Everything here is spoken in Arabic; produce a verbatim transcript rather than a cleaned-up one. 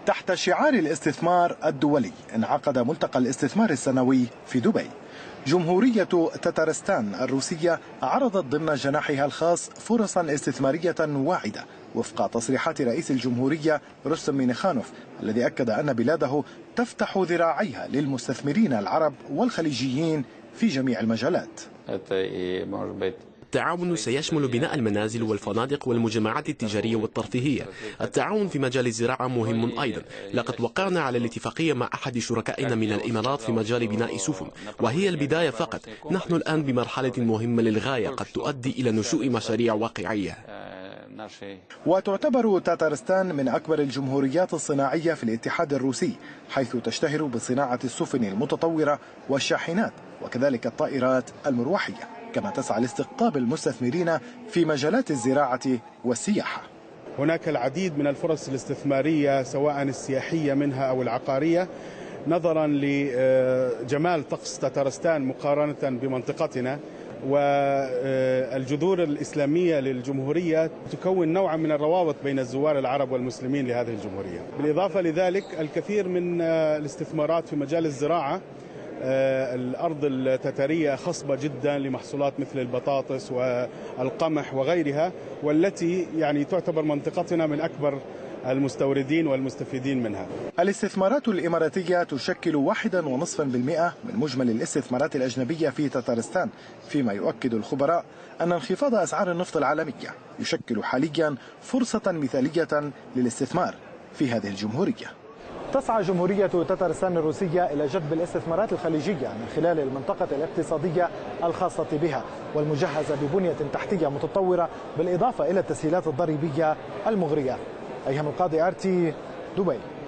تحت شعار الاستثمار الدولي انعقد ملتقى الاستثمار السنوي في دبي. جمهورية تتارستان الروسية عرضت ضمن جناحها الخاص فرصا استثمارية واعدة وفق تصريحات رئيس الجمهورية رستم مينيخانوف، الذي أكد أن بلاده تفتح ذراعيها للمستثمرين العرب والخليجيين في جميع المجالات. التعاون سيشمل بناء المنازل والفنادق والمجمعات التجارية والترفيهية. التعاون في مجال الزراعة مهم أيضا. لقد وقعنا على الاتفاقية مع أحد شركائنا من الإمارات في مجال بناء سفن، وهي البداية فقط. نحن الآن بمرحلة مهمة للغاية قد تؤدي إلى نشوء مشاريع واقعية. وتعتبر تاتارستان من أكبر الجمهوريات الصناعية في الاتحاد الروسي، حيث تشتهر بصناعة السفن المتطورة والشاحنات وكذلك الطائرات المروحية، كما تسعى لاستقطاب المستثمرين في مجالات الزراعة والسياحة. هناك العديد من الفرص الاستثمارية سواء السياحية منها أو العقارية، نظرا لجمال طقس تتارستان مقارنة بمنطقتنا، والجذور الإسلامية للجمهورية تكون نوعا من الروابط بين الزوار العرب والمسلمين لهذه الجمهورية. بالإضافة لذلك الكثير من الاستثمارات في مجال الزراعة. الأرض التتارية خصبة جدا لمحصولات مثل البطاطس والقمح وغيرها، والتي يعني تعتبر منطقتنا من أكبر المستوردين والمستفيدين منها. الاستثمارات الإماراتية تشكل واحدا ونصفا بالمئة من مجمل الاستثمارات الأجنبية في تتارستان، فيما يؤكد الخبراء أن انخفاض أسعار النفط العالمية يشكل حاليا فرصة مثالية للاستثمار في هذه الجمهورية. تسعى جمهورية تتارستان الروسية إلى جذب الاستثمارات الخليجية من خلال المنطقة الاقتصادية الخاصة بها والمجهزة ببنية تحتية متطورة، بالإضافة إلى التسهيلات الضريبية المغرية. أيهم القاضي، آر تي، دبي.